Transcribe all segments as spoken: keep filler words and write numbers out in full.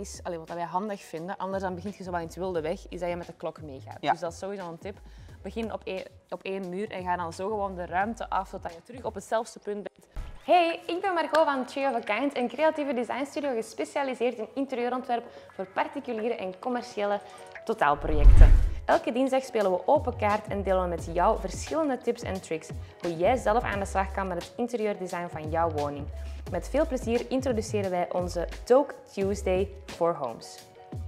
is, allee, wat wij handig vinden, anders dan begint je zo wel in het wilde weg, is dat je met de klok meegaat. Ja. Dus dat is sowieso een tip. Begin op één, op één muur en ga dan zo gewoon de ruimte af totdat je terug op hetzelfde punt bent. Hey, ik ben Margot van Tree of a Kind, een creatieve designstudio gespecialiseerd in interieurontwerp voor particuliere en commerciële totaalprojecten. Elke dinsdag spelen we open kaart en delen we met jou verschillende tips en tricks hoe jij zelf aan de slag kan met het interieurdesign van jouw woning. Met veel plezier introduceren wij onze Talk Tuesday for Homes.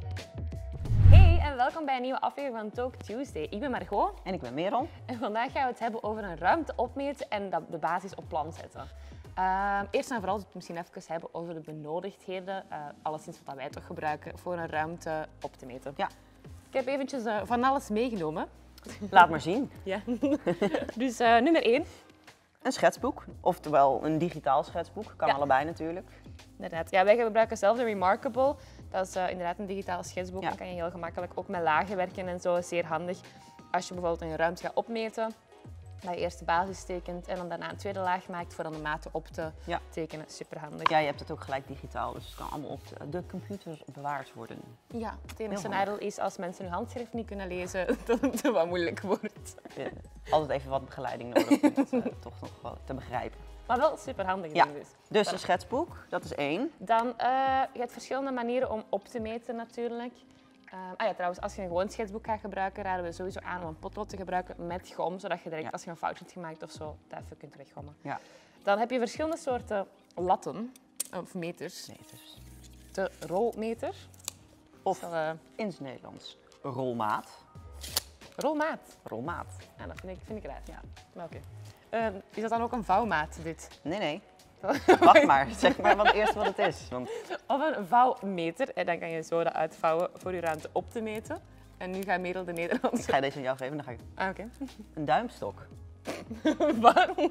Hey en welkom bij een nieuwe aflevering van Talk Tuesday. Ik ben Margot. En ik ben Merel. En vandaag gaan we het hebben over een ruimte opmeten en de basis op plan zetten. Uh, eerst en vooral zullen we het misschien even hebben over de benodigdheden, uh, alleszins wat wij toch gebruiken voor een ruimte op te meten. Ja. Ik heb eventjes uh, van alles meegenomen. Laat maar zien. Ja. Dus uh, nummer één. Een schetsboek, oftewel een digitaal schetsboek. Kan Ja. allebei natuurlijk. Inderdaad. Ja, wij gebruiken zelf de Remarkable. Dat is uh, inderdaad een digitaal schetsboek. Ja. Dan kan je heel gemakkelijk ook met lagen werken en zo. Zeer handig als je bijvoorbeeld een ruimte gaat opmeten. Dat je eerst de basis tekent en dan daarna een tweede laag maakt voor dan de maten op te Ja. tekenen. Superhandig. Ja, je hebt het ook gelijk digitaal, dus het kan allemaal op de, de computer bewaard worden. Ja, het enige Heel nadeel is als mensen hun handschrift niet kunnen lezen, dat het wat moeilijk wordt. Ja, altijd even wat begeleiding nodig om het uh, toch nog wel te begrijpen. Maar wel superhandig Ja. ding dus. Dus een schetsboek, dat is één. Dan, uh, je hebt verschillende manieren om op te meten natuurlijk. Uh, ah ja, trouwens, als je een gewoon schetsboek gaat gebruiken, raden we sowieso aan om een potlood te gebruiken met gom, zodat je direct Ja. als je een foutje hebt gemaakt of zo, dat even kunt weggommen. Ja. Dan heb je verschillende soorten latten, of meters. Nee, dus. De rolmeter. Of Zal, uh, in het Nederlands rolmaat. rolmaat. Rolmaat. Ja, dat vind ik, vind ik raar. Ja. Maar oké. Uh, is dat dan ook een vouwmaat, dit? Nee, nee. Wacht maar, zeg maar wat eerst wat het is. Want Of een vouwmeter. En dan kan je zo dat uitvouwen voor je ruimte op te meten. En nu gaat Merel de ik Nederlandse... ga deze aan jou geven, dan ga ik Ah, oké. een duimstok. Waarom?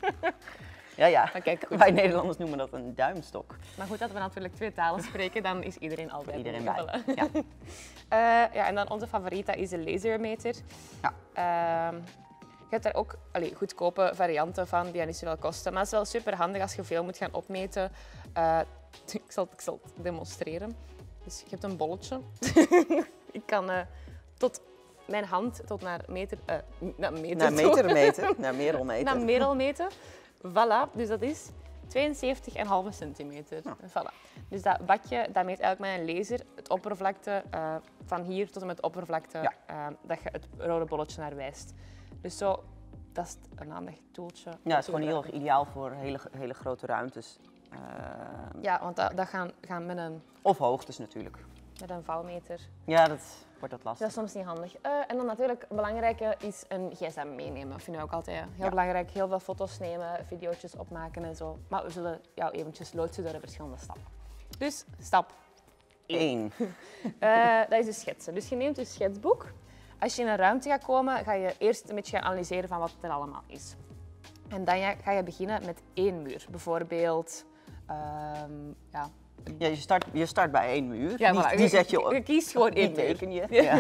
Ja, ja. Maar kijk, goed. Wij Nederlanders noemen dat een duimstok. Maar goed dat we natuurlijk twee talen spreken, dan is iedereen al bij. Iedereen Voilà. bij. Ja. Uh, ja, en dan onze favoriet, dat is de lasermeter. Ja. Uh, je hebt daar ook allee, goedkope varianten van die niet zoveel kosten. Maar het is wel super handig als je veel moet gaan opmeten. Uh, ik, zal, ik zal het demonstreren. Dus je hebt een bolletje. Ik kan uh, tot mijn hand tot naar meter... Uh, naar meter, Naar meter meten, naar Merel meten. naar Merel meten. Voilà, dus dat is tweeënzeventig komma vijf centimeter. Ja. Voilà. Dus dat bakje, dat meet eigenlijk met een laser het oppervlakte uh, van hier tot en met de oppervlakte Ja. uh, dat je het rode bolletje naar wijst. Dus zo, dat is een handig toeltje. Ja, het is gewoon heel erg ideaal voor hele, hele grote ruimtes. Uh, Ja, want dat, dat gaan, gaan met, een, Of hoogtes natuurlijk. met een vouwmeter. Ja, dat wordt dat Dat lastig. is soms niet handig. Uh, en dan natuurlijk, het belangrijke is een gsm meenemen. Dat vinden we ook altijd heel Ja. belangrijk. Heel veel foto's nemen, video's opmaken en zo. Maar we zullen jou eventjes loodsen door de verschillende stappen. Dus, stap Eén. Uh, dat is dus schetsen. Dus je neemt je schetsboek. Als je in een ruimte gaat komen, ga je eerst een beetje gaan analyseren van wat er allemaal is. En dan ga je beginnen met één muur. Bijvoorbeeld, um, ja... Ja, je start, je start bij één muur. Ja, die, voilà. die zet je Je op. kiest gewoon Die één muur. teken je. Ja.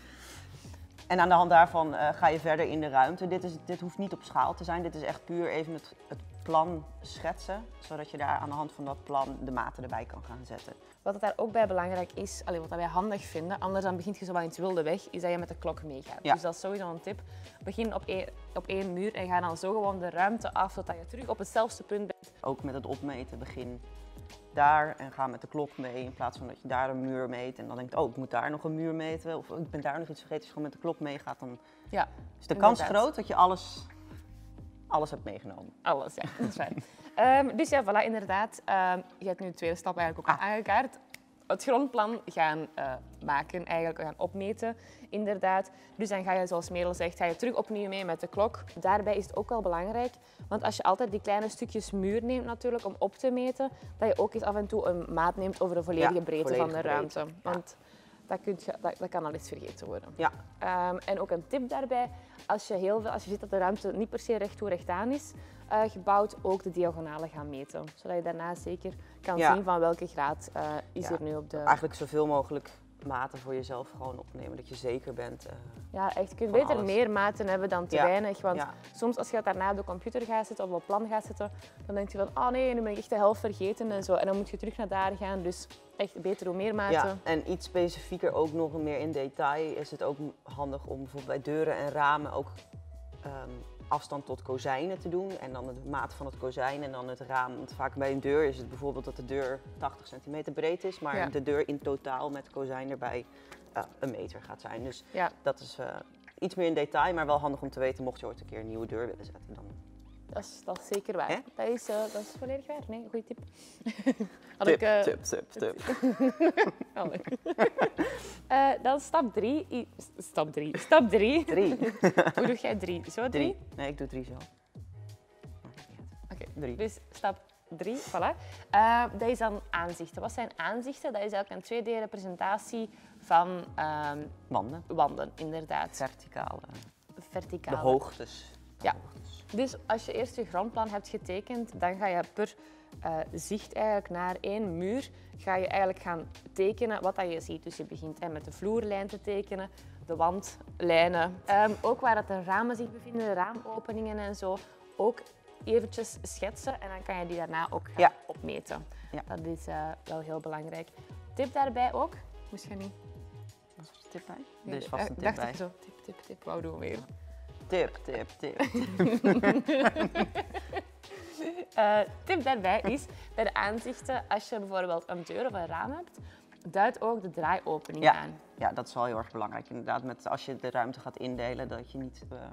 En aan de hand daarvan uh, ga je verder in de ruimte. Dit, is, dit hoeft niet op schaal te zijn. Dit is echt puur even het, het plan schetsen. Zodat je daar aan de hand van dat plan de maten erbij kan gaan zetten. Wat het daar ook bij belangrijk is, allee, wat wij handig vinden, anders dan begint je zo wel in het wilde weg, is dat je met de klok meegaat. Ja. Dus dat is sowieso een tip. Begin op één, op één muur en ga dan zo gewoon de ruimte af, zodat je terug op hetzelfde punt bent. Ook met het opmeten begin daar en ga met de klok mee. In plaats van dat je daar een muur meet en dan denkt, oh, ik moet daar nog een muur meten. Of ik ben daar nog iets vergeten. Als je gewoon met de klok meegaat, dan Ja, is de kans inderdaad. groot dat je alles, alles hebt meegenomen. Alles, ja, dat is waar. um, dus ja, voilà, inderdaad. Um, je hebt nu de tweede stap eigenlijk ook Ah. aangekaart. Het grondplan gaan uh, maken, eigenlijk gaan opmeten, inderdaad. Dus dan ga je, zoals Merel zegt, ga je terug opnieuw mee met de klok. Daarbij is het ook wel belangrijk, want als je altijd die kleine stukjes muur neemt natuurlijk om op te meten, dat je ook eens af en toe een maat neemt over de volledige Ja, breedte volledige van de breedte, ruimte. ja. Want dat, kunt je, dat, dat kan al eens vergeten worden. Ja, Um, en ook een tip daarbij, als je, heel veel, als je ziet dat de ruimte niet per se recht toe recht aan is uh, gebouwd, ook de diagonalen gaan meten. Zodat je daarna zeker kan Ja. zien van welke graad uh, is Ja. er nu op de... eigenlijk zoveel mogelijk maten voor jezelf gewoon opnemen. Dat je zeker bent. Uh, ja, echt. Je kunt van beter alles. meer maten hebben dan te Ja. weinig. Want Ja. soms als je daarna op de computer gaat zitten of op plan gaat zitten, dan denk je van, oh nee, nu ben ik echt de helft vergeten en zo. En dan moet je terug naar daar gaan. Dus echt beter hoe meer maten. Ja, en iets specifieker ook nog meer in detail is het ook handig om bijvoorbeeld bij deuren en ramen ook um, afstand tot kozijnen te doen. En dan de maat van het kozijn en dan het raam. Want vaak bij een deur is het bijvoorbeeld dat de deur tachtig centimeter breed is, maar Ja. de deur in totaal met kozijn erbij uh, een meter gaat zijn. Dus Ja. dat is uh, iets meer in detail, maar wel handig om te weten mocht je ooit een keer een nieuwe deur willen zetten. Dan... Dat is, dat is zeker waar. Hè? Dat is, uh, dat is volledig waar. Nee, goede tip. Had Tip, ik, uh, tip, tip, tip. Oh, nee. uh, dan stap drie. I- Stap drie. Stap drie. Drie. Hoe doe jij drie? Zo drie? Drie. Nee, ik doe drie zo. Oké, Drie. dus stap drie, voilà. Uh, dat is dan aanzichten. Wat zijn aanzichten? Dat is eigenlijk een twee D-representatie van um, Wanden. wanden, inderdaad. Verticale. Verticale. De hoogtes. De Ja. hoogtes. Dus als je eerst je grondplan hebt getekend, dan ga je per uh, zicht eigenlijk naar één muur ga je eigenlijk gaan tekenen wat dat je ziet. Dus je begint hè, met de vloerlijn te tekenen, de wandlijnen. Um, ook waar dat de ramen zich bevinden, de raamopeningen en zo. Ook eventjes schetsen en dan kan je die daarna ook gaan Ja. opmeten. Ja. Dat is uh, wel heel belangrijk. Tip daarbij ook, moest je niet... Wat is de tip bij? Nee, Er is vast een tip dacht bij. ik zo, tip, tip, tip, wou doen we weer. Tip, tip, tip. uh, tip daarbij is, bij de aanzichten, als je bijvoorbeeld een deur of een raam hebt, duid ook de draaiopening Ja. aan. Ja, dat is wel heel erg belangrijk. Inderdaad, met, als je de ruimte gaat indelen, dat je niet uh,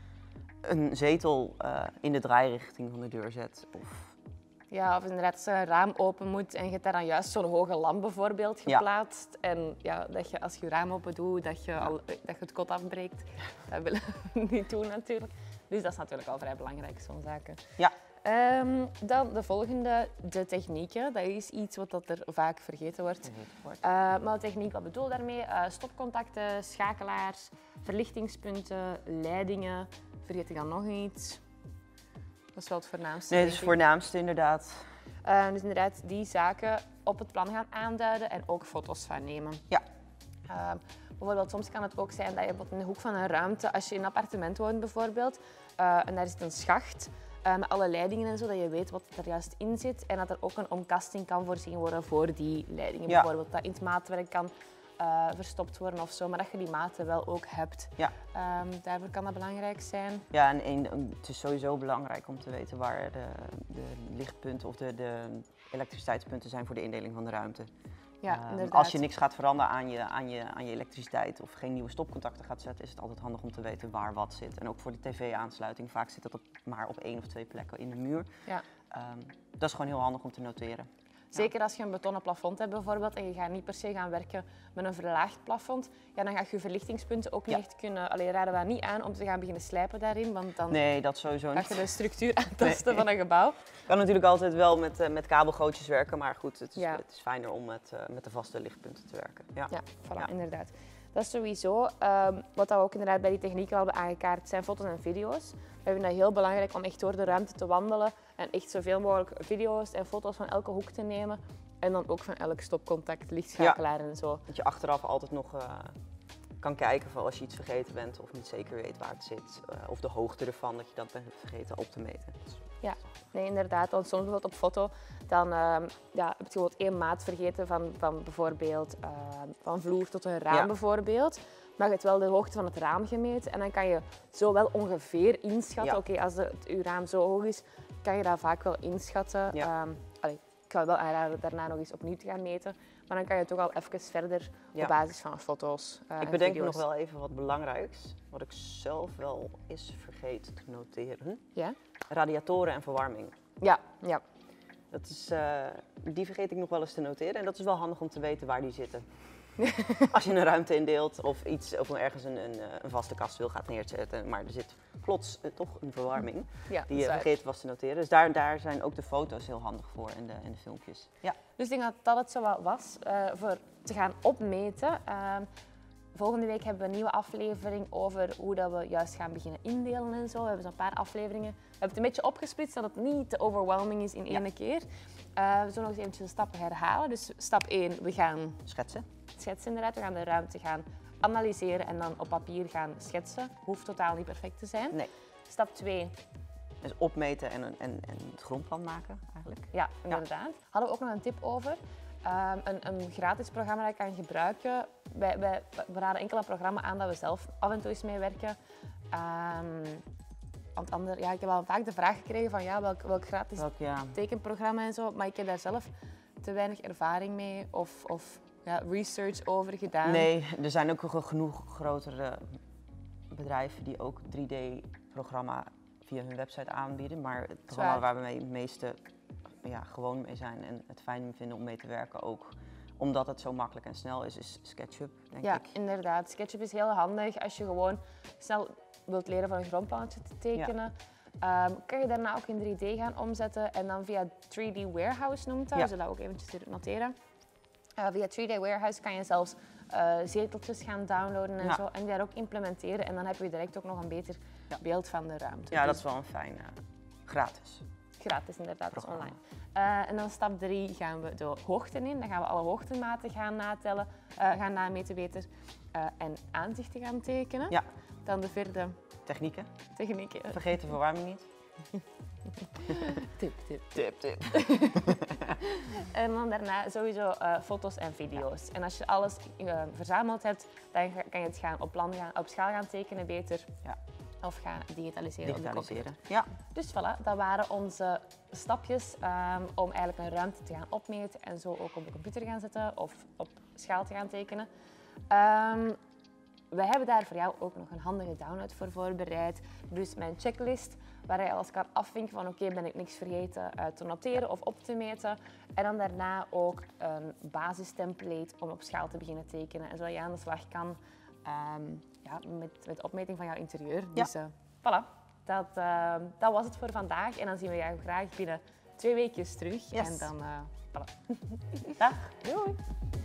een zetel uh, in de draairichting van de deur zet. Of... Ja, of inderdaad als er een raam open moet en je hebt daar dan juist zo'n hoge lamp bijvoorbeeld Ja. geplaatst. En ja, dat je als je raam open doet, dat je, Ja. al, dat je het kot afbreekt. Dat willen we niet doen natuurlijk. Dus dat is natuurlijk al vrij belangrijk, zo'n zaken. Ja. Um, dan de volgende, de technieken. Dat is iets wat dat er vaak vergeten wordt. Uh, maar de techniek, wat bedoel ik daarmee? Uh, stopcontacten, schakelaars, verlichtingspunten, leidingen. Vergeet ik dan nog iets? Dat is wel het voornaamste. Nee, dat is het voornaamste inderdaad. Uh, dus inderdaad die zaken op het plan gaan aanduiden en ook foto's van nemen. Ja. Uh, bijvoorbeeld soms kan het ook zijn dat je in de hoek van een ruimte, als je in een appartement woont bijvoorbeeld, uh, en daar zit een schacht, Uh, met alle leidingen en zo, dat je weet wat er juist in zit en dat er ook een omkasting kan voorzien worden voor die leidingen. Ja. Bijvoorbeeld dat in het maatwerk kan uh, verstopt worden of zo, maar dat je die maten wel ook hebt. Ja. Um, daarvoor kan dat belangrijk zijn. Ja, en een, het is sowieso belangrijk om te weten waar de, de lichtpunten of de, de elektriciteitspunten zijn voor de indeling van de ruimte. Ja, um, inderdaad. Als je niks gaat veranderen aan je, aan, je, aan je elektriciteit of geen nieuwe stopcontacten gaat zetten, is het altijd handig om te weten waar wat zit. En ook voor de tv-aansluiting, vaak zit dat op, maar op één of twee plekken in de muur. Ja. Um, dat is gewoon heel handig om te noteren. Zeker als je een betonnen plafond hebt bijvoorbeeld en je gaat niet per se gaan werken met een verlaagd plafond, ja, dan ga je je verlichtingspunten ook niet Ja. echt kunnen... Allee, raden we dat niet aan om te gaan beginnen slijpen daarin, want dan Nee, dat sowieso ga niet. je de structuur aantasten Nee. van een gebouw. kan natuurlijk altijd wel met, uh, met kabelgootjes werken, maar goed, het is, Ja. het is fijner om met, uh, met de vaste lichtpunten te werken. Ja. Ja, voilà, Ja. inderdaad. Dat is sowieso. Um, wat we ook inderdaad bij die technieken al hebben aangekaart, zijn foto's en video's. We vinden dat heel belangrijk om echt door de ruimte te wandelen en echt zoveel mogelijk video's en foto's van elke hoek te nemen. En dan ook van elk stopcontact, lichtschakelaar en zo. Dat je achteraf altijd nog uh, kan kijken van als je iets vergeten bent of niet zeker weet waar het zit. Uh, of de hoogte ervan, dat je dat bent vergeten op te meten. Ja, nee, inderdaad. Want soms bijvoorbeeld op foto, dan uh, ja, heb je bijvoorbeeld één maat vergeten van, van bijvoorbeeld uh, van vloer tot een raam Ja. bijvoorbeeld. Maar je hebt wel de hoogte van het raam gemeten en dan kan je zo wel ongeveer inschatten. Ja. Oké, okay, als de, het, uw raam zo hoog is, kan je dat vaak wel inschatten. Ja. Um, allee, ik zou wel aanraden daarna nog eens opnieuw te gaan meten. Maar dan kan je toch al even verder Ja. op basis van foto's uh, Ik en bedenk me video's. nog wel even wat belangrijks, wat ik zelf wel eens vergeet te noteren. Ja? Radiatoren en verwarming. Ja, ja. Dat is, uh, die vergeet ik nog wel eens te noteren en dat is wel handig om te weten waar die zitten. Als je een ruimte indeelt of, iets, of ergens een, een, een vaste kast wil gaat neerzetten, maar er zit plots uh, toch een verwarming Ja, die je vergeten was te noteren. Dus daar, daar zijn ook de foto's heel handig voor en de, en de filmpjes. Ja. Dus ik denk dat dat het zo wat was uh, voor te gaan opmeten. Uh, volgende week hebben we een nieuwe aflevering over hoe dat we juist gaan beginnen indelen en zo. We hebben zo'n paar afleveringen. We hebben het een beetje opgesplitst, dat het niet te overwhelming is in één Ja. keer. Uh, we zullen nog eens eventjes de stappen herhalen. Dus stap één, we gaan Schetsen. schetsen inderdaad. We gaan de ruimte gaan analyseren en dan op papier gaan schetsen. Hoeft totaal niet perfect te zijn. Nee. Stap twee. Dus opmeten en, en, en het grondplan maken eigenlijk. Ja, inderdaad. Hadden we ook nog een tip over. Um, een, een gratis programma dat je kan gebruiken. Wij, wij, we raden enkel een programma aan dat we zelf af en toe eens mee werken. Um, want ander, ja, ik heb al vaak de vraag gekregen van ja, welk, welk gratis Welk, ja. tekenprogramma en zo. Maar ik heb daar zelf te weinig ervaring mee of, of ja, research over gedaan. Nee, er zijn ook genoeg grotere bedrijven die ook drie D-programma via hun website aanbieden. Maar het programma waar we mee het meeste ja, gewoon mee zijn en het fijn vinden om mee te werken ook, omdat het zo makkelijk en snel is, is SketchUp, denk ja, ik. Ja, inderdaad. SketchUp is heel handig als je gewoon snel wilt leren van een grondplannetje te tekenen. Ja. Um, kan je daarna ook in drie D gaan omzetten en dan via drie D Warehouse noemt dat. Ja. We zullen dat ook eventjes noteren. Uh, via drie D Warehouse kan je zelfs uh, zeteltjes gaan downloaden en ja. zo en die daar ook implementeren. En dan heb je direct ook nog een beter ja. beeld van de ruimte. Ja, dus dat is wel een fijn, uh, gratis. Gratis inderdaad, dat is online. Uh, en dan stap drie gaan we de hoogten in. Dan gaan we alle hoogtematen gaan natellen, uh, gaan nameten beter uh, en aanzichten gaan tekenen. Ja. Dan de vierde. Technieken. Technieken. Vergeet de verwarming niet. Tip, tip. Tip, tip. En dan daarna sowieso uh, foto's en video's. En als je alles uh, verzameld hebt, dan kan je het gaan op, plan gaan, op schaal gaan tekenen beter. Ja. Of gaan digitaliseren. Digitaliseren. Ja. Dus voilà, dat waren onze stapjes um, om eigenlijk een ruimte te gaan opmeten en zo ook op de computer gaan zetten of op schaal te gaan tekenen. Um, we hebben daar voor jou ook nog een handige download voor voorbereid. Dus mijn checklist, waar je alles kan afvinken van oké, okay, ben ik niks vergeten uh, te noteren of op te meten. En dan daarna ook een basistemplate om op schaal te beginnen tekenen. En zodat je aan de slag kan um, ja, met, met de opmeting van jouw interieur. Ja. Dus uh, voilà, dat, uh, dat was het voor vandaag. En dan zien we jou graag binnen twee weekjes terug. Yes. En dan, uh, voilà. Dag. Doei.